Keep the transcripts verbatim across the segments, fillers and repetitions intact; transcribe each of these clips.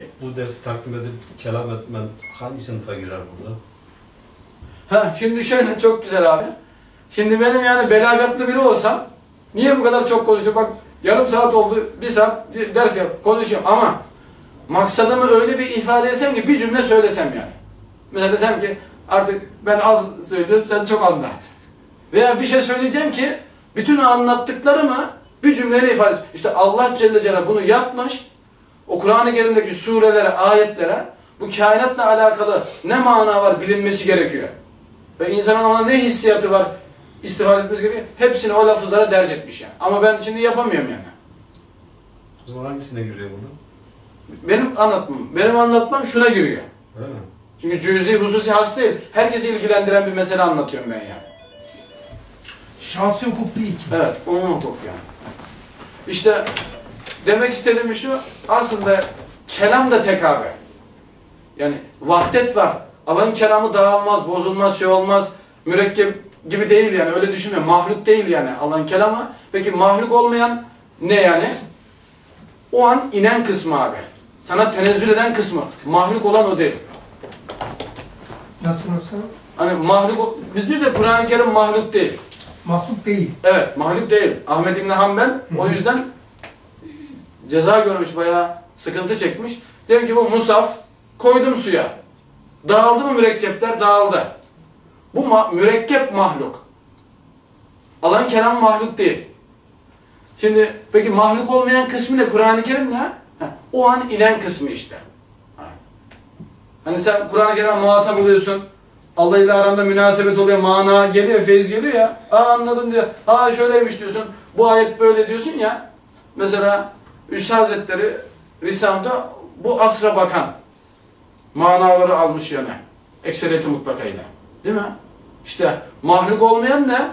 Bu dersi takdim edip kelam etmen hangi sınıfa girer burada? Ha, şimdi şöyle çok güzel abi. Şimdi benim yani belagatlı biri olsam niye bu kadar çok konuşuyorum? Bak yarım saat oldu, bir saat ders yap, konuşuyorum ama maksadımı öyle bir ifade etsem ki bir cümle söylesem yani. Mesela desem ki artık ben az söylüyorum, sen çok anla. Veya bir şey söyleyeceğim ki bütün anlattıklarımı bir cümleyle ifade et. İşte Allah Celle Celaluhu bunu yapmış. O Kur'an-ı Kerim'deki surelere, ayetlere bu kainatla alakalı ne mana var bilinmesi gerekiyor. Ve insanın ona ne hissiyatı var istifade etmesi gerekiyor. Hepsini o lafızlara derc etmiş yani. Ama ben şimdi yapamıyorum yani. O zaman hangisine giriyor bunu? Benim anlatmam, benim anlatmam şuna giriyor. Öyle mi? Çünkü cüzi, hususi has değil. Herkesi ilgilendiren bir mesele anlatıyorum ben yani. Şahsi hukuk değil ki. Evet, umum hukuk yani. İşte demek istediğim şu, aslında kelam da tekabe. Yani vahdet var. Allah'ın kelamı dağılmaz, bozulmaz, şey olmaz, mürekkep gibi değil yani, öyle düşünme. Mahluk değil yani Allah'ın kelamı. Peki mahluk olmayan ne yani? O an inen kısmı abi. Sana tenezzül eden kısmı. Mahluk olan o değil. Nasıl nasıl? Hani mahluk, biz diyoruz ya Kur'an-ı Kerim mahluk değil. Mahluk değil. Evet, mahluk değil. Ahmed İbni Hanbel o yüzden ceza görmüş, bayağı sıkıntı çekmiş. Diyorum ki bu musaf, koydum suya. Dağıldı mı mürekkepler? Dağıldı. Bu ma mürekkep mahluk. Allah'ın kelamı mahluk değil. Şimdi peki mahluk olmayan kısmı ne? Kur'an-ı Kerim ne? Ha, o an inen kısmı işte. Hani sen Kur'an-ı Kerim'e muhatap oluyorsun. Allah ile aranda münasebet oluyor, mana geliyor, feyiz geliyor ya. Aa anladım diyor. Aa şöyleymiş diyorsun. Bu ayet böyle diyorsun ya. Mesela Üstad Hazretleri Risam'da bu asra bakan manaları almış yani. Ekseriyeti mutlakayla. Değil mi? İşte mahluk olmayan ne?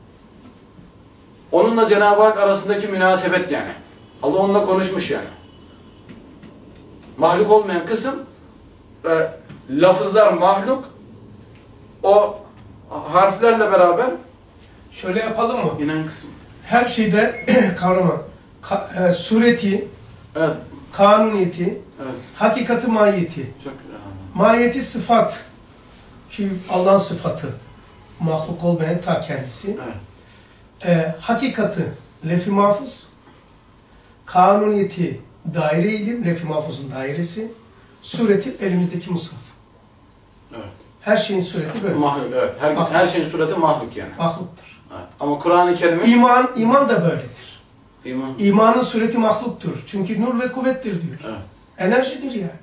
Onunla Cenab-ı Hak arasındaki münasebet yani. Allah onunla konuşmuş yani. Mahluk olmayan kısım e, lafızlar mahluk, o harflerle beraber Şöyle yapalım mı? inen kısım. Her şeyde kavrama. Ka e, sureti, Evet. kanuniyeti, Evet. hakikati, mahiyeti. Çok güzel. Mahiyeti sıfat. Çünkü Allah'ın sıfatı. Mahluk olmayan ta kendisi. Evet. E, hakikati, lef-i mahfuz. Kanuniyeti, daire ilim, lef-i mahfuzun dairesi. Sureti, elimizdeki mushaf. Evet. Her şeyin sureti böyle. Mahluk, evet. Her, Mahluk. her şeyin sureti mahluk yani. Mahluktur. Evet. Ama Kur'an-ı Kerim'in İman, iman da böyledir. iman. İmanın sureti mahluktur. Çünkü nur ve kuvvettir diyor. Evet. Enerjidir yani.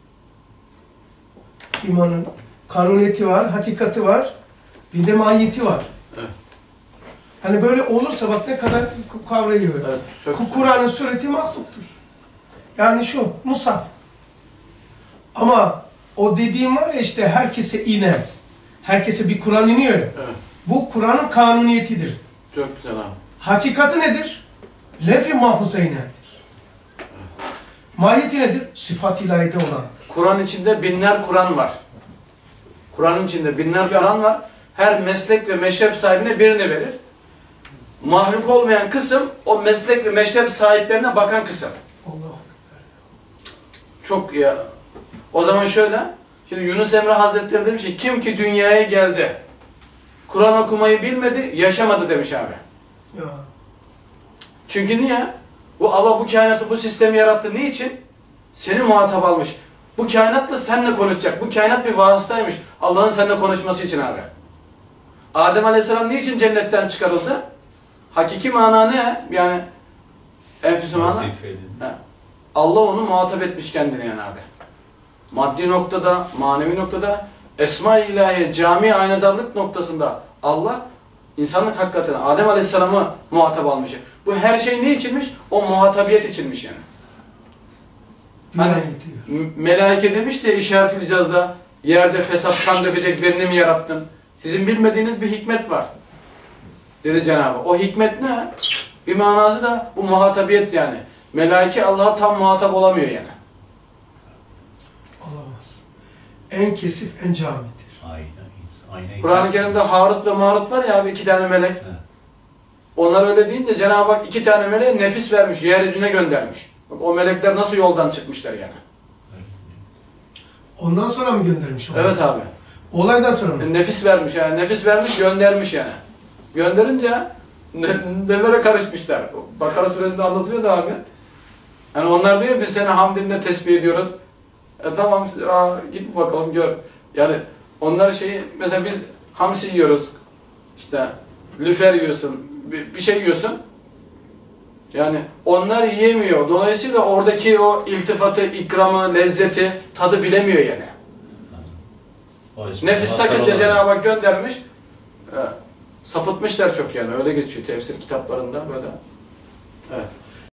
İmanın kanuniyeti var, hakikati var, bir de mahiyeti var. Evet. Hani böyle olursa bak ne kadar kavrayıyor. Evet, çok güzel. Kur'an'ın sureti mahluktur. Yani şu, musaf. Ama o dediğim var ya işte herkese inen, herkese bir Kur'an iniyor ya. Evet. Bu Kur'an'ın kanuniyetidir. Çok güzel abi. Hakikati nedir? Lef-i mahfuza inerdir. Mahiyeti nedir? Sıfat ilahide olan. Kur'an içinde binler Kur'an var. Kur'an'ın içinde binler Ya. Kur'an var. Her meslek ve meşrep sahibine birini verir. Mahluk olmayan kısım o meslek ve meşrep sahiplerine bakan kısım. Allah. Çok ya. O zaman şöyle. Şimdi Yunus Emre Hazretleri demiş ki kim ki dünyaya geldi, Kur'an okumayı bilmedi, yaşamadı demiş abi. Ya. Çünkü niye? Bu Allah bu kainatı, bu sistemi yarattı. Niçin? Seni muhatap almış. Bu kainatla seninle konuşacak. Bu kainat bir vasıtaymış. Allah'ın seninle konuşması için abi. Adem Aleyhisselam niçin cennetten çıkarıldı? Hakiki mana ne? Yani enfüsü mana. He. Allah onu muhatap etmiş kendine yani abi. Maddi noktada, manevi noktada, Esma-i İlahiye, cami aynadarlık noktasında Allah insanlık hakikatine Adem Aleyhisselam'ı muhatap almış. Bu her şey ne içinmiş? O muhatabiyet içinmiş yani. Hani melaike demiş de işaret-ül icazda yerde fesat kan dökecek birini mi yarattın? Sizin bilmediğiniz bir hikmet var. Dedi Cenab-ı Hak. O hikmet ne? Bir manası da bu muhatabiyet yani. Melaike Allah'a tam muhatap olamıyor yani. Olamaz. En kesif, en camidir. Kur'an-ı Kerim'de Harut ve Marut var ya abi, iki tane melek. Evet. Onlar öyle deyince Cenab-ı Hak iki tane meleğe nefis vermiş, yeryüzüne göndermiş. Bak, o melekler nasıl yoldan çıkmışlar yani. Evet. Ondan sonra mı göndermiş onu? Evet abi. Olaydan sonra mı? Nefis vermiş yani. Nefis vermiş, göndermiş yani. Gönderince ne, nelere karışmışlar. Bakara suresinde anlatılıyor da abi. Yani onlar diyor biz seni hamdinle tesbih ediyoruz. E tamam aa, git bakalım gör. Yani onlar şeyi mesela biz hamsi yiyoruz. İşte lüfer yiyorsun. Bir, bir şey yiyorsun. Yani onlar yiyemiyor. Dolayısıyla oradaki o iltifatı, ikramı, lezzeti, tadı bilemiyor yani. Nefis takınca Cenab-ı Hak göndermiş. E, sapıtmışlar çok yani. Öyle geçiyor tefsir kitaplarında böyle. Evet.